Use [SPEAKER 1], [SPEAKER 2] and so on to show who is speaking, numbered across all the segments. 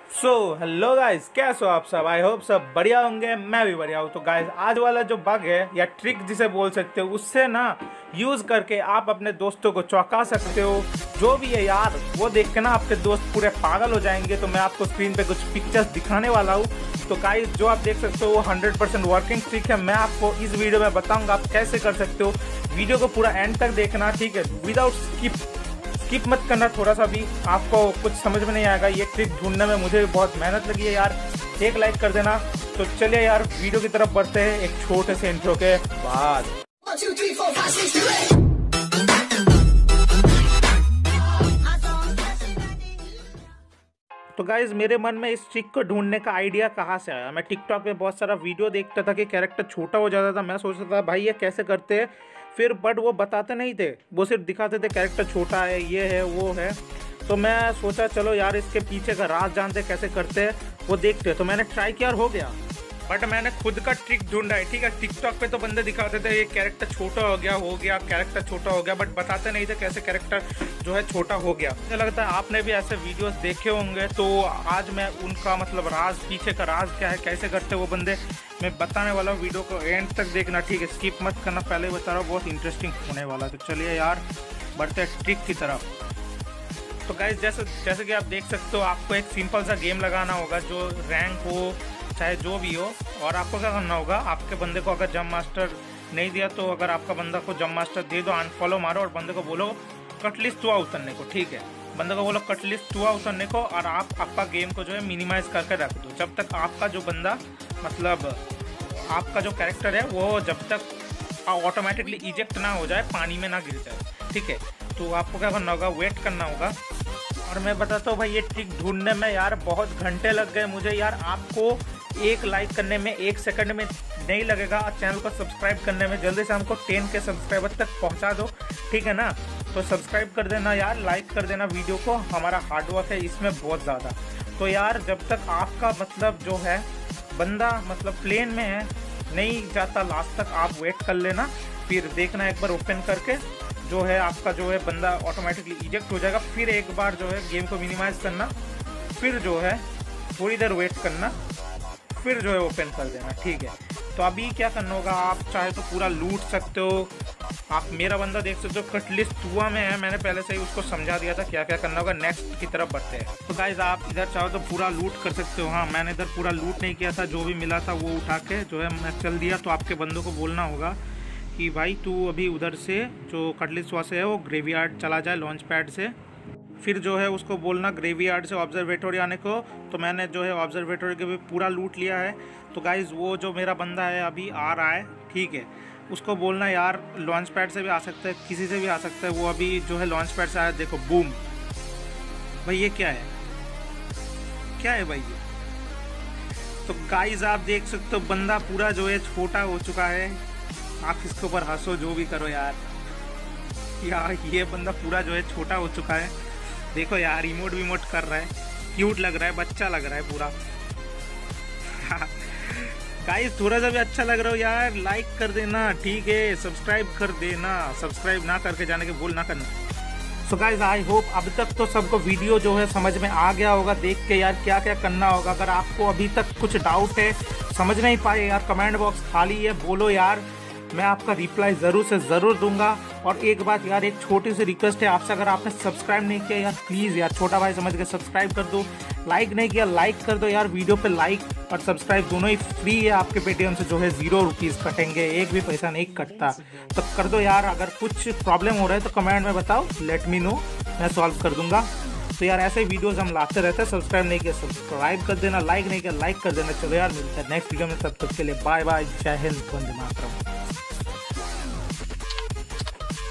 [SPEAKER 1] Hello guys, कैसे हो आप सब। आई होप सब बढ़िया होंगे, मैं भी बढ़िया हूँ। तो गाइस, आज वाला जो बग है या ट्रिक जिसे बोल सकते हो, उससे ना यूज़ करके आप अपने दोस्तों को चौंका सकते हो। जो भी है यार, वो देख के ना आपके दोस्त पूरे पागल हो जाएंगे। तो मैं आपको स्क्रीन पे कुछ पिक्चर्स दिखाने वाला हूँ। तो गाइस, जो आप देख सकते हो वो 100% वर्किंग ट्रिक है। मैं आपको इस वीडियो में बताऊँगा आप कैसे कर सकते हो। वीडियो को पूरा एंड तक देखना, ठीक है, विदाउट स्किप मत करना थोड़ा सा भी। आपको कुछ समझ में नहीं आएगा। ये ट्रिक ढूंढने में मुझे भी बहुत मेहनत लगी है यार। एक लाइक कर देना। तो चलिए यार, वीडियो की तरफ बढ़ते हैं एक छोटे से इंट्रो के बाद।
[SPEAKER 2] 1 2 3 4 5 6 7
[SPEAKER 1] तो गाइज, मेरे मन में इस ट्रिक को ढूंढने का आइडिया कहाँ से आया। मैं टिकटॉक पे बहुत सारा वीडियो देखता था कि कैरेक्टर छोटा हो जाता था। मैं सोचता था भाई ये कैसे करते हैं, फिर बट वो बताते नहीं थे, वो सिर्फ दिखाते थे कैरेक्टर छोटा है, ये है, वो है। तो मैं सोचा चलो यार इसके पीछे का राज जानते कैसे करते हैं, वो देखते। तो मैंने ट्राई किया और हो गया। बट मैंने खुद का ट्रिक ढूंढा है, ठीक है। टिकटॉक पे तो बंदे दिखाते थे ये कैरेक्टर छोटा हो गया, कैरेक्टर छोटा हो गया, बट बताते नहीं थे कैसे कैरेक्टर जो है छोटा हो गया। मुझे लगता है आपने भी ऐसे वीडियोस देखे होंगे। तो आज मैं उनका मतलब राज, पीछे का राज क्या है, कैसे करते वो बंदे, मैं बताने वाला हूँ। वीडियो को एंड तक देखना, ठीक है, स्किप मत करना। पहले बता रहा हूँ, बहुत इंटरेस्टिंग होने वाला। तो चलिए यार, बढ़ते हैं ट्रिक की तरफ। तो गाइस, जैसे कि आप देख सकते हो, आपको एक सिंपल सा गेम लगाना होगा जो रैंक हो चाहे जो भी हो। और आपको क्या करना होगा, आपके बंदे को अगर जंप मास्टर नहीं दिया तो अगर आपका बंदा को जंप मास्टर दे दो, अनफॉलो मारो और बंदे को बोलो कटलिस्ट हुआ उतरने को, ठीक है। बंदे को बोलो कटलिस्ट हुआ उतरने को और आप आपका गेम को जो है मिनिमाइज करके रख दो, जब तक आपका जो बंदा मतलब आपका जो कैरेक्टर है वो जब तक ऑटोमेटिकली इजेक्ट ना हो जाए, पानी में ना गिर जाए, ठीक है। तो आपको क्या करना होगा, वेट करना होगा। और मैं बताता हूँ भाई, ये ट्रिक ढूंढने में यार बहुत घंटे लग गए मुझे यार। आपको एक लाइक करने में 1 सेकंड में नहीं लगेगा। चैनल को सब्सक्राइब करने में जल्दी से हमको 10 के सब्सक्राइबर तक पहुंचा दो, ठीक है ना। तो सब्सक्राइब कर देना यार, लाइक कर देना वीडियो को। हमारा हार्डवर्क है इसमें बहुत ज़्यादा। तो यार, जब तक आपका मतलब जो है बंदा मतलब प्लेन में है, नहीं जाता लास्ट तक, आप वेट कर लेना। फिर देखना एक बार ओपन करके जो है आपका जो है बंदा ऑटोमेटिकली इजेक्ट हो जाएगा। फिर एक बार जो है गेम को मिनिमाइज करना, फिर जो है थोड़ी देर वेट करना, फिर जो है ओपन कर देना, ठीक है। तो अभी क्या करना होगा, आप चाहे तो पूरा लूट सकते हो। आप मेरा बंदा देख सकते हो कटलिस्ट हुआ में है, मैंने पहले से ही उसको समझा दिया था क्या क्या करना होगा। नेक्स्ट की तरफ बढ़ते हैं। तो गाइज, आप इधर चाहो तो पूरा लूट कर सकते हो। हाँ, मैंने इधर पूरा लूट नहीं किया था, जो भी मिला था वो उठा के जो है मैं चल दिया। तो आपके बंदों को बोलना होगा कि भाई तू अभी उधर से जो कटलिस्ट हुआ से है वो ग्रेवयार्ड चला जाए लॉन्च पैड से। फिर जो है उसको बोलना ग्रेवयार्ड से ऑब्जर्वेटरी आने को। तो मैंने जो है ऑब्जर्वेटरी के भी पूरा लूट लिया है। तो गाइज़, वो जो मेरा बंदा है अभी आ रहा है, ठीक है, उसको बोलना यार लॉन्च पैड से भी आ सकता है, किसी से भी आ सकता है। वो अभी जो है लॉन्च पैड से आया, देखो बूम। भाई ये क्या है, क्या है भाई ये। तो गाइज़, आप देख सकते हो बंदा पूरा जो है छोटा हो चुका है। आप इसके ऊपर हंसो जो भी करो यार, ये बंदा पूरा जो है छोटा हो चुका है। देखो यार, इमोट विमोट कर रहा है, क्यूट लग रहा है, बच्चा लग रहा है पूरा। गाइस, थोड़ा सा भी अच्छा लग रहा हो यार, लाइक कर देना, ठीक है, सब्सक्राइब कर देना। सब्सक्राइब ना करके जाने के भूल ना करना। सो गाइस, आई होप अब तक तो सबको वीडियो जो है समझ में आ गया होगा देख के यार क्या क्या करना होगा। अगर आपको अभी तक कुछ डाउट है, समझ नहीं पाए यार, कमेंट बॉक्स खाली है, बोलो यार, मैं आपका रिप्लाई ज़रूर से ज़रूर दूंगा। और एक बात यार, एक छोटी सी रिक्वेस्ट है आपसे, अगर आपने सब्सक्राइब नहीं किया यार, प्लीज़ यार, छोटा भाई समझ के सब्सक्राइब कर दो। लाइक नहीं किया, लाइक कर दो यार। वीडियो पे लाइक और सब्सक्राइब दोनों ही फ्री है। आपके पेटीएम से जो है 0 रुपीज़ कटेंगे, एक भी पैसा नहीं कटता। तो कर दो यार। अगर कुछ प्रॉब्लम हो रहा है तो कमेंट में बताओ, लेट मी नो, मैं सॉल्व कर दूंगा। तो यार, ऐसे वीडियोस हम लाते रहते हैं। सब्सक्राइब नहीं किया सब्सक्राइब कर देना, लाइक नहीं किया लाइक कर देना। चलो यार, मिलते हैं नेक्स्ट वीडियो में, तब तक के लिए बाय बाय, जय हिंद, वंदे मातरम।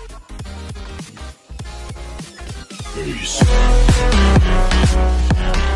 [SPEAKER 2] Peace.